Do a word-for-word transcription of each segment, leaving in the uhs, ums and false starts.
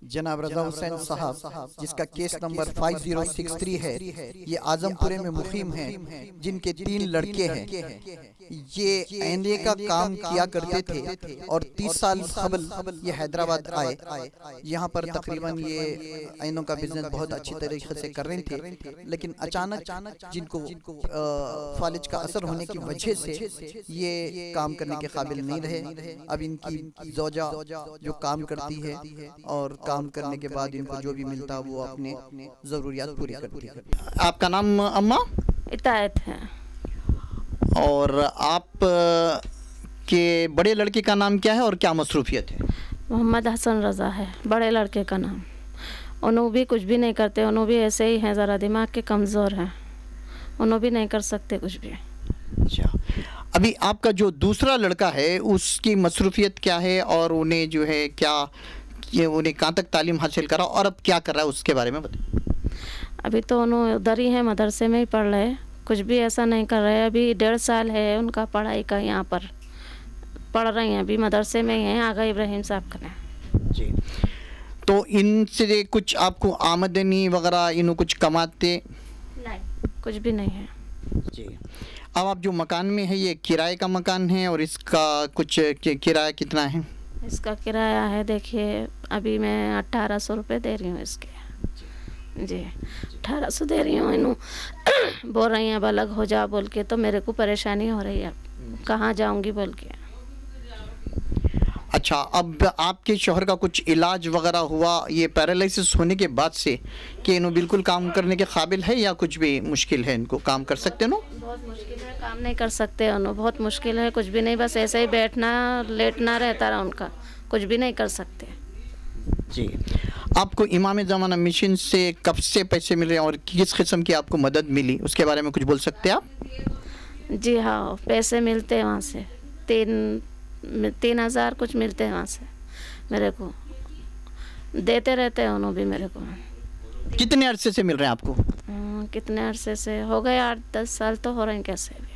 जनाब रजा हुसैन साहब, जिसका केस नंबर पाँच ज़ीरो छह तीन है, ये आजमपुरे में मुकीम हैं, जिनके तीन लड़के हैं। ये आईने का काम किया करते थे और तीस साल कबल ये हैदराबाद आए। यहाँ पर तकरीबन ये आइनों का बिजनेस बहुत अच्छी तरीके से कर रहे थे, लेकिन अचानक जिनको फालिज का असर होने की वजह से ये काम करने के काबिल नहीं रहे। अब इनकी जोजा जो काम करती है और काम करने के बाद इनको जो भी मिलता वो अपने ज़रूरियात पूरी करती है। आपका नाम अम्मा? इतायत है। और आप के बड़े लड़के का नाम क्या है और क्या मसरूफियत है? मोहम्मद हसन रज़ा है बड़े लड़के का नाम। उन्हों भी कुछ भी नहीं करते, उन्हों भी ऐसे ही हैं, ज़रा दिमाग के कमज़ोर हैं, उन्हों भी नहीं कर सकते कुछ भी। अच्छा, अभी आपका जो दूसरा लड़का है उसकी मसरूफियत क्या है और उन्हें जो है क्या ये उन्हें कहाँ तक तालीम हासिल करा और अब क्या कर रहा है उसके बारे में बताइए। अभी तो उन्होंने उधर ही है, मदरसे में ही पढ़ रहे, कुछ भी ऐसा नहीं कर रहे। अभी डेढ़ साल है उनका पढ़ाई का, यहाँ पर पढ़ रही हैं, अभी मदरसे में ही हैं, आगा इब्राहिम साहब का। जी, तो इनसे कुछ आपको आमदनी वगैरह इन्हों कुछ कमाते? नहीं, कुछ भी नहीं है। जी, अब आप जो मकान में है ये किराए का मकान है और इसका कुछ किराया कितना है? इसका किराया है, देखिए अभी मैं अट्ठारह सौ रुपये दे रही हूँ इसके। जी, अठारह सौ दे रही हूँ। इन्हों बोल रही हैं अब अलग हो जा बोल के, तो मेरे को परेशानी हो रही है, कहाँ जाऊँगी बोल के। अच्छा, अब आपके शौहर का कुछ इलाज वगैरह हुआ ये पैरालिसिस होने के बाद से कि इन्हों बिल्कुल काम करने के काबिल है या कुछ भी मुश्किल है? इनको काम कर सकते नो? बहुत मुश्किल है, काम नहीं कर सकते उन्हों, बहुत मुश्किल है, कुछ भी नहीं, बस ऐसे ही बैठना लेटना रहता रहा उनका, कुछ भी नहीं कर सकते। जी, आपको इमाम ज़माना मिशन से कब से पैसे मिल रहे हैं और किस किस्म की आपको मदद मिली उसके बारे में कुछ बोल सकते हैं आप? जी हाँ, पैसे मिलते हैं वहाँ से, तीन तीन हज़ार कुछ मिलते हैं वहाँ से मेरे को, देते रहते हैं उन्होंने भी मेरे को। कितने अरसे से मिल रहे हैं आपको? आ, कितने अरसे से हो गए, आठ दस साल तो हो रहे हैं कैसे भी।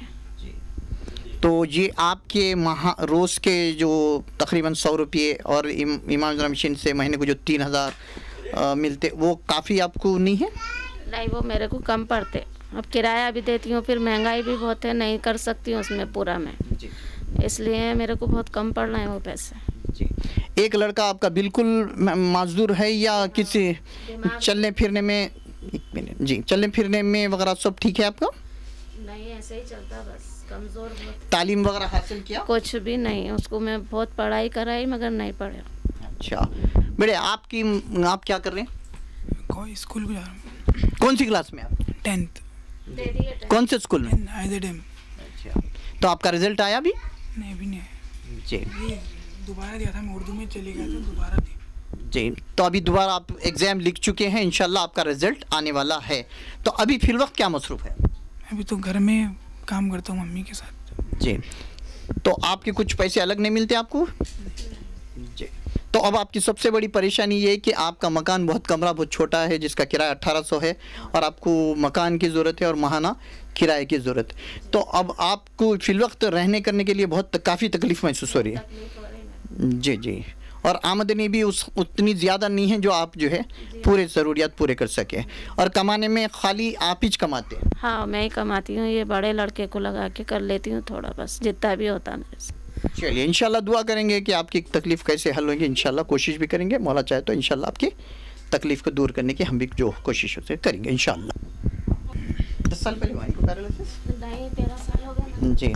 तो ये आपके महा रोज़ के जो तकरीबन सौ रुपये और इम, इमाम ज़माना मिशन से महीने को जो तीन हज़ार मिलते वो काफ़ी आपको नहीं है? नहीं, वो मेरे को कम पड़ते। अब किराया भी देती हूँ, फिर महंगाई भी बहुत है, नहीं कर सकती हूँ उसमें पूरा मैं, इसलिए मेरे को बहुत कम पड़ रहे हैं वो पैसे। जी, एक लड़का आपका बिल्कुल माजूर है या किसी चलने फिरने में? एक मिनट जी, चलने फिरने में वगैरह सब ठीक है आपका? नहीं, ऐसे ही चलता, बस कमज़ोर बहुत। तालीम वगैरह हासिल किया? कुछ भी नहीं, उसको मैं बहुत पढ़ाई कराई मगर नहीं पढ़े। अच्छा बेटे, आपकी आप क्या कर रहे हैं? कोई स्कूल भी जा रहा हूँ। कौन सी क्लास में आप? टेंथ। कौन से स्कूल में? आइजडेम। अच्छा, तो आपका रिजल्ट आया अभी? नहीं, अभी नहीं है। जी, दोबारा दिया था, मैं उर्दू में चले गया था, दोबारा दी। जी, तो अभी दोबारा आप एग्ज़ाम लिख चुके हैं, इंशाल्लाह आपका रिजल्ट आने वाला है। तो अभी फिल वक्त क्या मसरूफ़ है? अभी तो घर में काम करता हूँ मम्मी के साथ। जी, तो आपके कुछ पैसे अलग नहीं मिलते आपको? जी, तो अब आपकी सबसे बड़ी परेशानी ये है कि आपका मकान बहुत कमरा बहुत छोटा है जिसका किराया अट्ठारह सौ है और आपको मकान की ज़रूरत है और माहाना किराए की ज़रूरत। तो अब आपको फिल वक्त रहने करने के लिए बहुत काफ़ी तकलीफ़ महसूस हो रही है? जी जी, और आमदनी भी उस उतनी ज़्यादा नहीं है जो आप जो है पूरे ज़रूरियात पूरे कर सके। और कमाने में खाली आप ही कमाते हैं? हाँ, मैं ही कमाती हूँ, ये बड़े लड़के को लगा के कर लेती हूँ थोड़ा, बस जितना भी होता है मेरे से। चलिए, इंशाल्लाह दुआ करेंगे कि आपकी तकलीफ़ कैसे हल होगी, इंशाल्लाह कोशिश भी करेंगे, मौला चाहे तो इंशाल्लाह आपकी तकलीफ़ को दूर करने की हम भी जो कोशिश होते करेंगे इंशाल्लाह। दस साल पहले हुआ इनको पैरालिसिस? नहीं, तेरह साल हो गए। जी,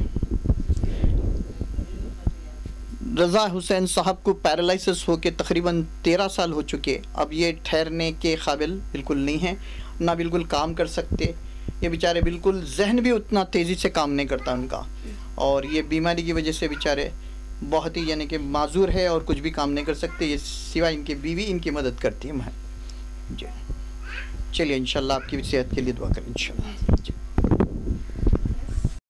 रज़ा हुसैन साहब को पैरालिसिस हो के तकरीबन तेरह साल हो चुके। अब ये ठहरने के काबिल बिल्कुल नहीं है, ना बिल्कुल काम कर सकते, ये बेचारे बिल्कुल जहन भी उतना तेज़ी से काम नहीं करता उनका, और ये बीमारी की वजह से बेचारे बहुत ही यानी कि माजूर है और कुछ भी काम नहीं कर सकते, ये सिवाय इनकी बीवी इनकी मदद करती है। जी, चलिए इंशाल्लाह आपकी सेहत के लिए दुआ करें इंशाल्लाह। जी।